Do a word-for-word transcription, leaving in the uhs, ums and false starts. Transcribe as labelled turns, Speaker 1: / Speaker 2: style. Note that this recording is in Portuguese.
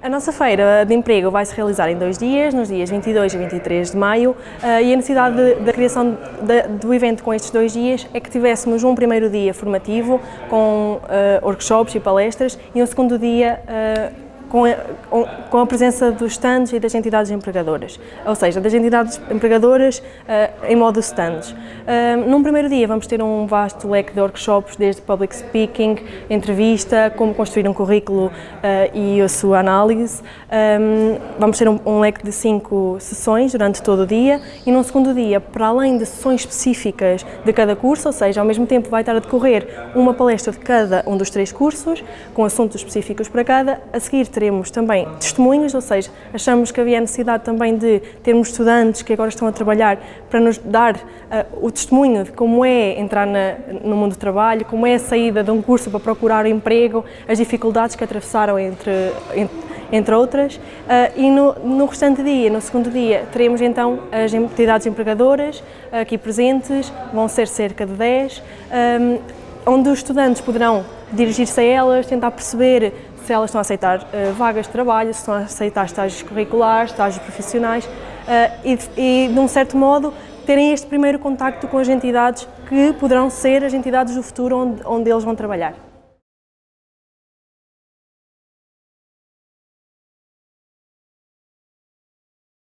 Speaker 1: A nossa feira de emprego vai se realizar em dois dias, nos dias vinte e dois e vinte e três de maio, e a necessidade da criação de, do evento com estes dois dias é que tivéssemos um primeiro dia formativo com uh, workshops e palestras e um segundo dia uh, Com a, com a presença dos stands e das entidades empregadoras, ou seja, das entidades empregadoras uh, em modo stands. Uh, num primeiro dia vamos ter um vasto leque de workshops, desde public speaking, entrevista, como construir um currículo uh, e a sua análise. Um, vamos ter um, um leque de cinco sessões durante todo o dia e num segundo dia, para além de sessões específicas de cada curso, ou seja, ao mesmo tempo vai estar a decorrer uma palestra de cada um dos três cursos, com assuntos específicos para cada. A seguir teremos também testemunhos, ou seja, achamos que havia necessidade também de termos estudantes que agora estão a trabalhar para nos dar uh, o testemunho de como é entrar na, no mundo do trabalho, como é a saída de um curso para procurar emprego, as dificuldades que atravessaram entre, entre, entre outras. Uh, e no, no restante dia, no segundo dia, teremos então as entidades empregadoras aqui presentes, vão ser cerca de dez, um, onde os estudantes poderão dirigir-se a elas, tentar perceber se elas estão a aceitar uh, vagas de trabalho, se estão a aceitar estágios curriculares, estágios profissionais uh, e, e, de um certo modo, terem este primeiro contacto com as entidades que poderão ser as entidades do futuro onde, onde eles vão trabalhar.